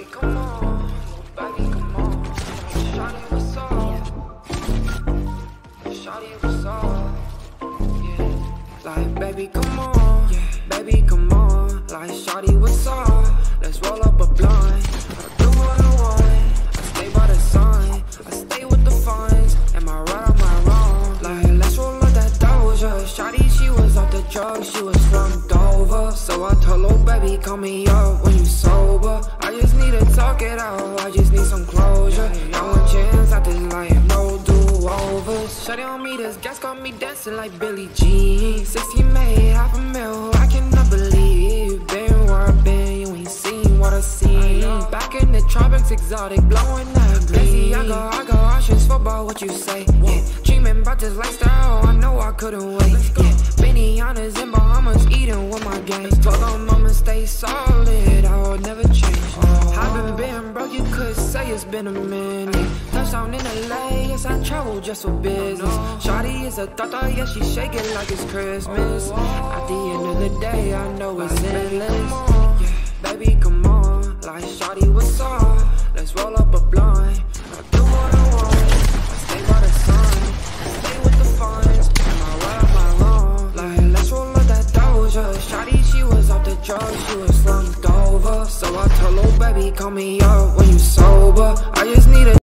baby, come on, baby, come on. Shawty, what's up? Shawty, what's up? Yeah. Like, baby, come on, yeah. Baby, come on. Like, shawty, what's up? Let's roll up a blunt. I do what I want. I stay by the sun. I stay with the funds. Am I right? Am I wrong? Like, let's roll up that Doja. Shawty, she was off the drugs. She was from Dover. So I told her, baby, call me up when you sober. I just need to talk it out. I just need some closure. Not one chance at this life, no do-overs. Shawty on me, this gas got me dancing like Billie Jean. 16 made $500,000, I cannot believe. Been where I've been, you ain't seen what I seen. Back in the tropics, exotic, blowing that green. I go options for about what you say. Yeah, dreaming about this lifestyle, I know I couldn't wait. Yeah, Benihana's in Bahamas, eating with my gang. Told them I'ma stay solid, I will never change. I've been broke, you could say it's been a minute. Touchdown in LA, yes I travel just for business. Shawty is a thought, yeah she shake it like it's Christmas. At the end of the day, I know it's endless. Yeah, baby, come on, like shawty, what's up? Let's roll up a blunt. I do what I want. I stay by the sun. I stay with the funds. Am I right? Am I wrong? Like, let's roll up that Doja. Shawty, she was off the drugs. She was from Dover. So I told her, baby, call me up when you sober. I just need a